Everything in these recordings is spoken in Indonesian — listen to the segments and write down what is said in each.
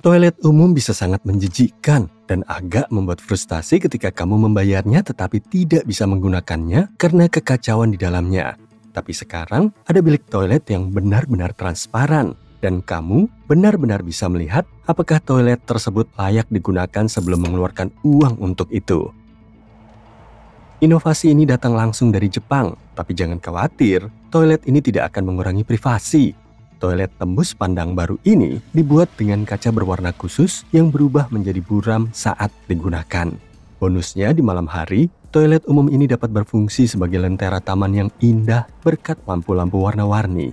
Toilet umum bisa sangat menjijikkan dan agak membuat frustasi ketika kamu membayarnya tetapi tidak bisa menggunakannya karena kekacauan di dalamnya. Tapi sekarang ada bilik toilet yang benar-benar transparan dan kamu benar-benar bisa melihat apakah toilet tersebut layak digunakan sebelum mengeluarkan uang untuk itu. Inovasi ini datang langsung dari Jepang, tapi jangan khawatir, toilet ini tidak akan mengurangi privasi. Toilet tembus pandang baru ini dibuat dengan kaca berwarna khusus yang berubah menjadi buram saat digunakan. Bonusnya di malam hari, toilet umum ini dapat berfungsi sebagai lentera taman yang indah berkat lampu-lampu warna-warni.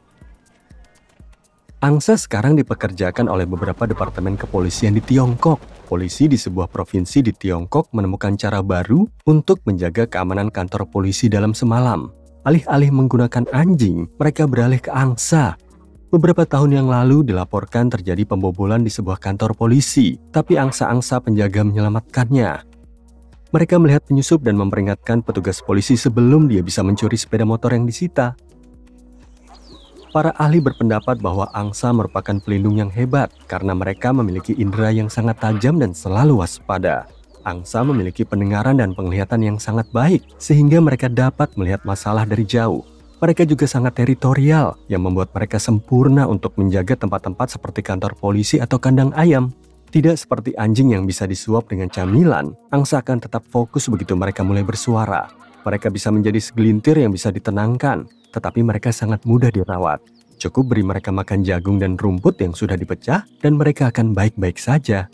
Angsa sekarang dipekerjakan oleh beberapa departemen kepolisian di Tiongkok. Polisi di sebuah provinsi di Tiongkok menemukan cara baru untuk menjaga keamanan kantor polisi dalam semalam. Alih-alih menggunakan anjing, mereka beralih ke angsa. Beberapa tahun yang lalu dilaporkan terjadi pembobolan di sebuah kantor polisi, tapi angsa-angsa penjaga menyelamatkannya. Mereka melihat penyusup dan memperingatkan petugas polisi sebelum dia bisa mencuri sepeda motor yang disita. Para ahli berpendapat bahwa angsa merupakan pelindung yang hebat karena mereka memiliki indera yang sangat tajam dan selalu waspada. Angsa memiliki pendengaran dan penglihatan yang sangat baik sehingga mereka dapat melihat masalah dari jauh. Mereka juga sangat teritorial yang membuat mereka sempurna untuk menjaga tempat-tempat seperti kantor polisi atau kandang ayam. Tidak seperti anjing yang bisa disuap dengan camilan, angsa akan tetap fokus begitu mereka mulai bersuara. Mereka bisa menjadi segelintir yang bisa ditenangkan, tetapi mereka sangat mudah dirawat. Cukup beri mereka makan jagung dan rumput yang sudah dipecah dan mereka akan baik-baik saja.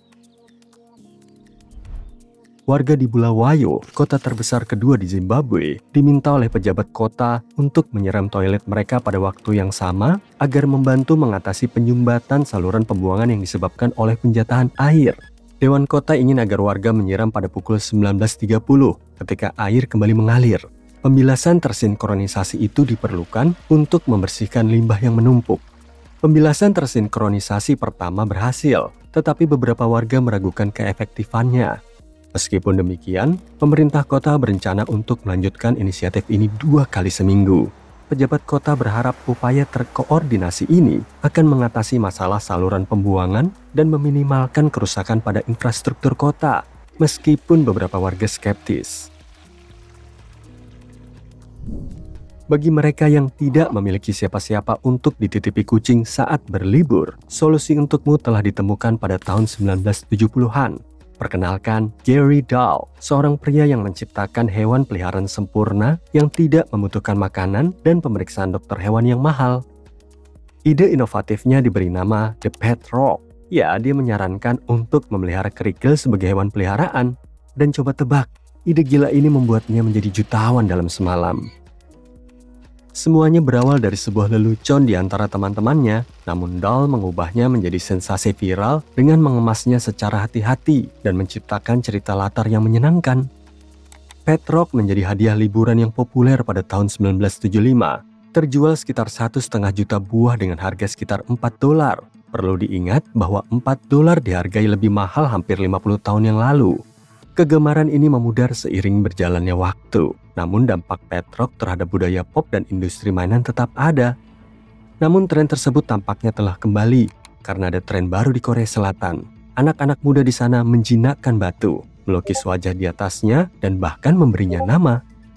Warga di Bulawayo, kota terbesar kedua di Zimbabwe, diminta oleh pejabat kota untuk menyiram toilet mereka pada waktu yang sama agar membantu mengatasi penyumbatan saluran pembuangan yang disebabkan oleh penjatahan air. Dewan kota ingin agar warga menyiram pada pukul 19.30 ketika air kembali mengalir. Pembilasan tersinkronisasi itu diperlukan untuk membersihkan limbah yang menumpuk. Pembilasan tersinkronisasi pertama berhasil, tetapi beberapa warga meragukan keefektifannya. Meskipun demikian, pemerintah kota berencana untuk melanjutkan inisiatif ini 2 kali seminggu. Pejabat kota berharap upaya terkoordinasi ini akan mengatasi masalah saluran pembuangan dan meminimalkan kerusakan pada infrastruktur kota, meskipun beberapa warga skeptis. Bagi mereka yang tidak memiliki siapa-siapa untuk dititipi kucing saat berlibur, solusi untukmu telah ditemukan pada tahun 1970-an. Perkenalkan Gary Dahl, seorang pria yang menciptakan hewan peliharaan sempurna yang tidak membutuhkan makanan dan pemeriksaan dokter hewan yang mahal. Ide inovatifnya diberi nama The Pet Rock. Ya, dia menyarankan untuk memelihara kerikil sebagai hewan peliharaan. Dan coba tebak, ide gila ini membuatnya menjadi jutawan dalam semalam. Semuanya berawal dari sebuah lelucon di antara teman-temannya, namun Dahl mengubahnya menjadi sensasi viral dengan mengemasnya secara hati-hati dan menciptakan cerita latar yang menyenangkan. Pet Rock menjadi hadiah liburan yang populer pada tahun 1975. Terjual sekitar 1,5 juta buah dengan harga sekitar $4. Perlu diingat bahwa $4 dihargai lebih mahal hampir 50 tahun yang lalu. Kegemaran ini memudar seiring berjalannya waktu. Namun dampak Pet Rock terhadap budaya pop dan industri mainan tetap ada. Namun tren tersebut tampaknya telah kembali karena ada tren baru di Korea Selatan. Anak-anak muda di sana menjinakkan batu, melukis wajah di atasnya, dan bahkan memberinya nama.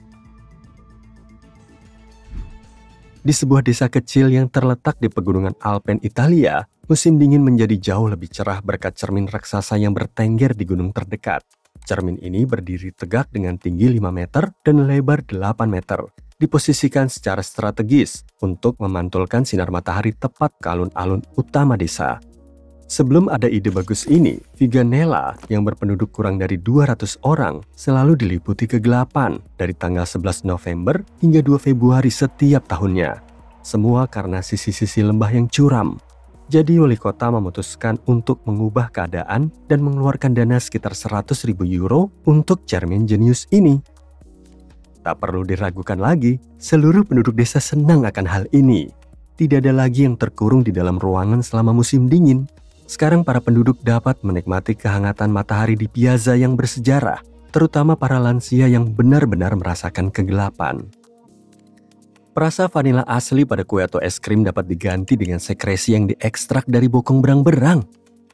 Di sebuah desa kecil yang terletak di pegunungan Alpen, Italia, musim dingin menjadi jauh lebih cerah berkat cermin raksasa yang bertengger di gunung terdekat. Cermin ini berdiri tegak dengan tinggi 5 meter dan lebar 8 meter. Diposisikan secara strategis untuk memantulkan sinar matahari tepat ke alun-alun utama desa. Sebelum ada ide bagus ini, Viganella yang berpenduduk kurang dari 200 orang selalu diliputi kegelapan dari tanggal 11 November hingga 2 Februari setiap tahunnya. Semua karena sisi-sisi lembah yang curam. Jadi wali kota memutuskan untuk mengubah keadaan dan mengeluarkan dana sekitar 100.000 euro untuk cermin jenius ini. Tak perlu diragukan lagi, seluruh penduduk desa senang akan hal ini. Tidak ada lagi yang terkurung di dalam ruangan selama musim dingin. Sekarang para penduduk dapat menikmati kehangatan matahari di piazza yang bersejarah, terutama para lansia yang benar-benar merasakan kegelapan. Perasa vanila asli pada kue atau es krim dapat diganti dengan sekresi yang diekstrak dari bokong berang-berang.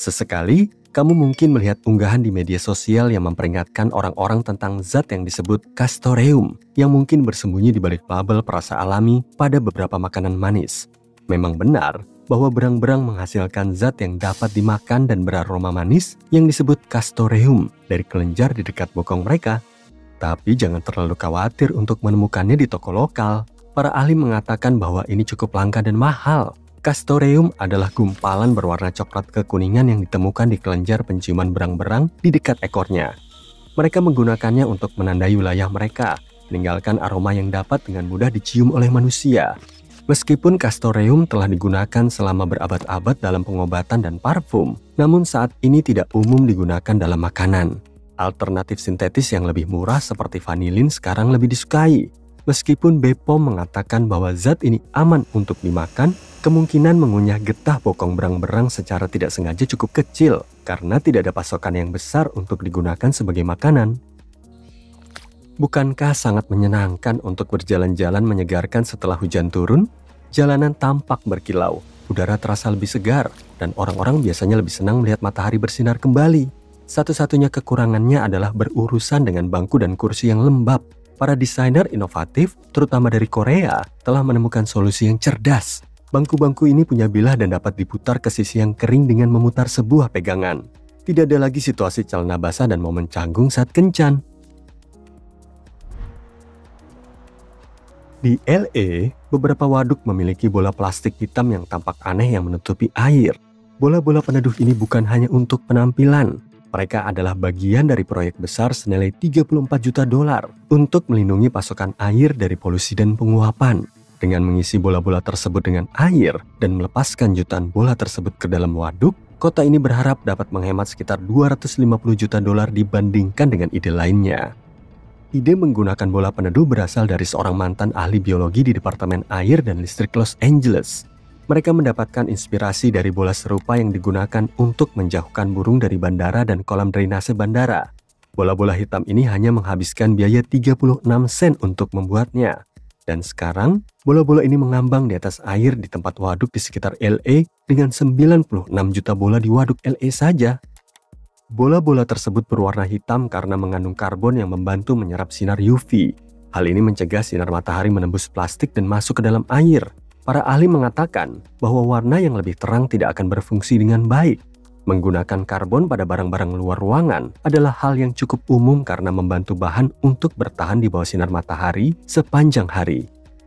Sesekali, kamu mungkin melihat unggahan di media sosial yang memperingatkan orang-orang tentang zat yang disebut castoreum yang mungkin bersembunyi di balik label perasa alami pada beberapa makanan manis. Memang benar bahwa berang-berang menghasilkan zat yang dapat dimakan dan beraroma manis yang disebut castoreum dari kelenjar di dekat bokong mereka. Tapi jangan terlalu khawatir untuk menemukannya di toko lokal. Para ahli mengatakan bahwa ini cukup langka dan mahal. Castoreum adalah gumpalan berwarna coklat kekuningan yang ditemukan di kelenjar penciuman berang-berang di dekat ekornya. Mereka menggunakannya untuk menandai wilayah mereka, meninggalkan aroma yang dapat dengan mudah dicium oleh manusia. Meskipun castoreum telah digunakan selama berabad-abad dalam pengobatan dan parfum, namun saat ini tidak umum digunakan dalam makanan. Alternatif sintetis yang lebih murah seperti vanilin sekarang lebih disukai. Meskipun BPOM mengatakan bahwa zat ini aman untuk dimakan, kemungkinan mengunyah getah bokong berang-berang secara tidak sengaja cukup kecil karena tidak ada pasokan yang besar untuk digunakan sebagai makanan. Bukankah sangat menyenangkan untuk berjalan-jalan menyegarkan setelah hujan turun? Jalanan tampak berkilau, udara terasa lebih segar, dan orang-orang biasanya lebih senang melihat matahari bersinar kembali. Satu-satunya kekurangannya adalah berurusan dengan bangku dan kursi yang lembab. Para desainer inovatif, terutama dari Korea, telah menemukan solusi yang cerdas. Bangku-bangku ini punya bilah dan dapat diputar ke sisi yang kering dengan memutar sebuah pegangan. Tidak ada lagi situasi celana basah dan momen canggung saat kencan. Di LA, beberapa waduk memiliki bola plastik hitam yang tampak aneh yang menutupi air. Bola-bola peneduh ini bukan hanya untuk penampilan. Mereka adalah bagian dari proyek besar senilai $34 juta untuk melindungi pasokan air dari polusi dan penguapan. Dengan mengisi bola-bola tersebut dengan air dan melepaskan jutaan bola tersebut ke dalam waduk, kota ini berharap dapat menghemat sekitar $250 juta dibandingkan dengan ide lainnya. Ide menggunakan bola peneduh berasal dari seorang mantan ahli biologi di Departemen Air dan Listrik Los Angeles. Mereka mendapatkan inspirasi dari bola serupa yang digunakan untuk menjauhkan burung dari bandara dan kolam drainase bandara. Bola-bola hitam ini hanya menghabiskan biaya 36 sen untuk membuatnya. Dan sekarang, bola-bola ini mengambang di atas air di tempat waduk di sekitar LA dengan 96 juta bola di waduk LA saja. Bola-bola tersebut berwarna hitam karena mengandung karbon yang membantu menyerap sinar UV. Hal ini mencegah sinar matahari menembus plastik dan masuk ke dalam air. Para ahli mengatakan bahwa warna yang lebih terang tidak akan berfungsi dengan baik. Menggunakan karbon pada barang-barang luar ruangan adalah hal yang cukup umum karena membantu bahan untuk bertahan di bawah sinar matahari sepanjang hari.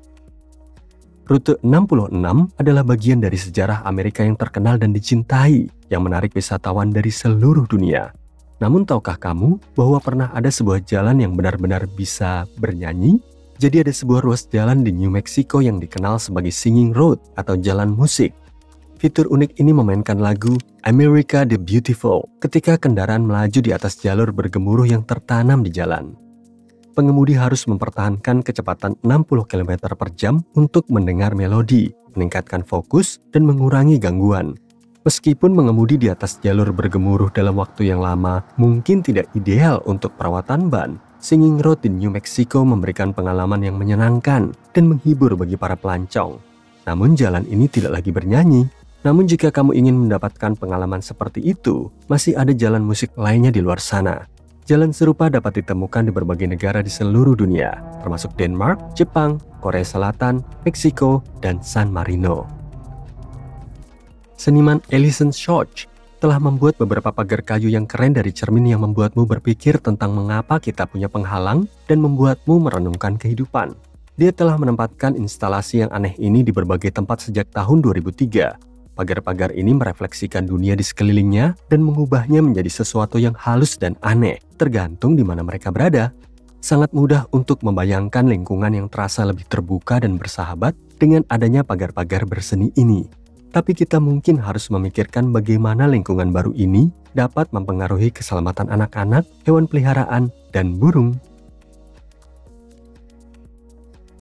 Rute 66 adalah bagian dari sejarah Amerika yang terkenal dan dicintai, yang menarik wisatawan dari seluruh dunia. Namun tahukah kamu bahwa pernah ada sebuah jalan yang benar-benar bisa bernyanyi? Jadi ada sebuah ruas jalan di New Mexico yang dikenal sebagai Singing Road atau jalan musik. Fitur unik ini memainkan lagu America the Beautiful ketika kendaraan melaju di atas jalur bergemuruh yang tertanam di jalan. Pengemudi harus mempertahankan kecepatan 60 km per jam untuk mendengar melodi, meningkatkan fokus, dan mengurangi gangguan. Meskipun mengemudi di atas jalur bergemuruh dalam waktu yang lama mungkin tidak ideal untuk perawatan ban, Singing Road di New Mexico memberikan pengalaman yang menyenangkan dan menghibur bagi para pelancong. Namun jalan ini tidak lagi bernyanyi. Namun jika kamu ingin mendapatkan pengalaman seperti itu, masih ada jalan musik lainnya di luar sana. Jalan serupa dapat ditemukan di berbagai negara di seluruh dunia, termasuk Denmark, Jepang, Korea Selatan, Meksiko, dan San Marino. Seniman Ellison Schoch telah membuat beberapa pagar kayu yang keren dari cermin yang membuatmu berpikir tentang mengapa kita punya penghalang dan membuatmu merenungkan kehidupan. Dia telah menempatkan instalasi yang aneh ini di berbagai tempat sejak tahun 2003. Pagar-pagar ini merefleksikan dunia di sekelilingnya dan mengubahnya menjadi sesuatu yang halus dan aneh, tergantung di mana mereka berada. Sangat mudah untuk membayangkan lingkungan yang terasa lebih terbuka dan bersahabat dengan adanya pagar-pagar berseni ini. Tapi kita mungkin harus memikirkan bagaimana lingkungan baru ini dapat mempengaruhi keselamatan anak-anak, hewan peliharaan, dan burung.